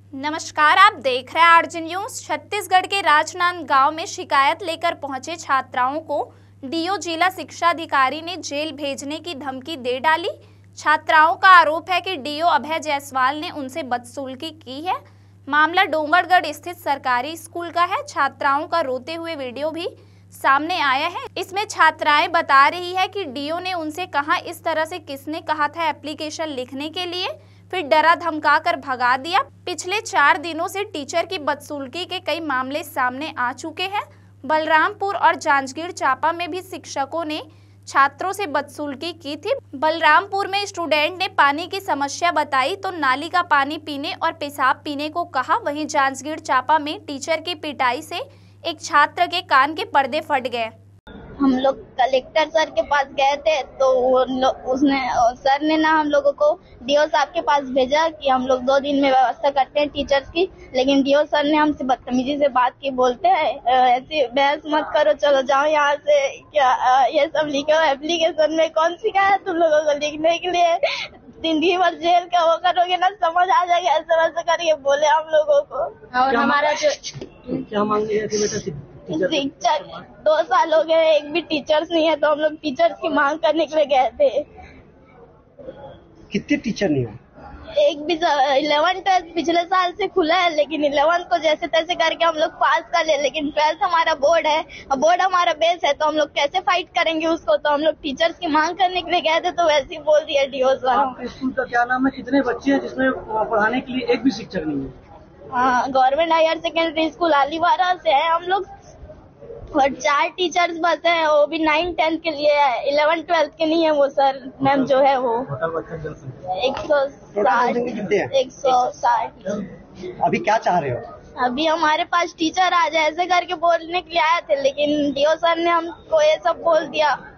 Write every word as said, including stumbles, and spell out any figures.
नमस्कार, आप देख रहे हैं आरजे न्यूज। छत्तीसगढ़ के राजनांदगांव में शिकायत लेकर पहुंचे छात्राओं को डीओ जिला शिक्षा अधिकारी ने जेल भेजने की धमकी दे डाली। छात्राओं का आरोप है कि डीओ अभय जायसवाल ने उनसे बदसलूकी की है। मामला डोंगरगढ़ स्थित सरकारी स्कूल का है। छात्राओं का रोते हुए वीडियो भी सामने आया है। इसमें छात्राएं बता रही है कि डीओ ने उनसे कहा, इस तरह से किसने कहा था एप्लीकेशन लिखने के लिए, फिर डरा धमका कर भगा दिया। पिछले चार दिनों से टीचर की बदसलूकी के कई मामले सामने आ चुके हैं। बलरामपुर और जांजगीर चांपा में भी शिक्षकों ने छात्रों से बदसलूकी की थी। बलरामपुर में स्टूडेंट ने पानी की समस्या बताई तो नाली का पानी पीने और पेशाब पीने को कहा। वहीं जांजगीर चांपा में टीचर की पिटाई से एक छात्र के कान के पर्दे फट गए। हम लोग कलेक्टर सर के पास गए थे तो उसने सर ने ना हम लोगों को डीओ साहब के पास भेजा कि हम लोग दो दिन में व्यवस्था करते हैं टीचर्स की। लेकिन डीओ सर ने हमसे बदतमीजी से बात की, बोलते हैं ऐसी बहस मत करो, चलो जाओ यहाँ से। क्या ये सब लिखो एप्लीकेशन में, कौन सिखाया तुम लोगों को लिखने के लिए? जिंदगी भर जेल का वो करोगे ना, समझ आ जाएगा। ऐसे वैसे करके बोले हम लोगों को। और हमारा जो क्या मांग रही है बेटा? शिक्षक दो साल हो गए, एक भी टीचर्स नहीं है, तो हम लोग टीचर्स की मांग करने के लिए गए थे। कितने टीचर नहीं है? एक भी इलेवन ट्वेल्थ पिछले साल से खुला है, लेकिन इलेवन को जैसे तैसे करके हम लोग पास कर ले। लेकिन ट्वेल्थ हमारा बोर्ड है, बोर्ड हमारा बेस है, तो हम लोग कैसे फाइट करेंगे उसको? तो हम लोग टीचर्स की मांग करने के लिए गए थे, तो वैसे ही बोल दिया डीओ साहब। स्कूल का क्या नाम है? कितने बच्चे हैं जिसमें पढ़ाने के लिए एक भी शिक्षक नहीं है? हाँ, government higher secondary school Aliwara से है हम लोग, और चार टीचर्स बस है, वो भी नाइन टेंथ के लिए है, इलेवन ट्वेल्थ के नहीं है। वो सर मैम जो है वो एक सौ साठ एक सौ साठ अभी क्या चाह रहे हो? अभी हमारे पास टीचर आ जाए ऐसे करके बोलने के लिए आए थे, लेकिन डीओ सर ने हमको ये सब बोल दिया।